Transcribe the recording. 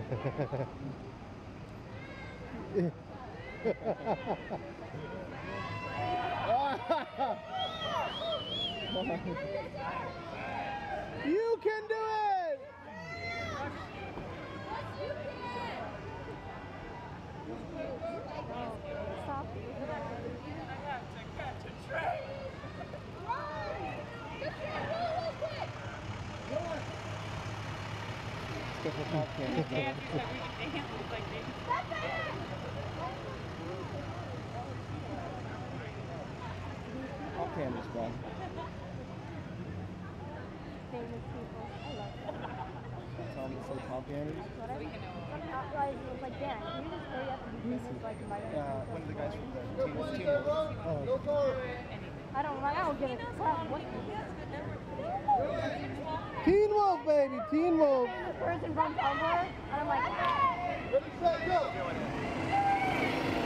You can do it! Stop. I have to catch a train. Let's go for pop candy. Pop candy's fun. Famous people. I love them. Tell them to say pop candies. What I was like, Dan, can you just hurry up and do this so I can buy it? One of the guys from the team. I don't give a crap what Teen Wolf, baby! Teen Wolf! famous person from Tumblr, and I'm like, Ready, set, go!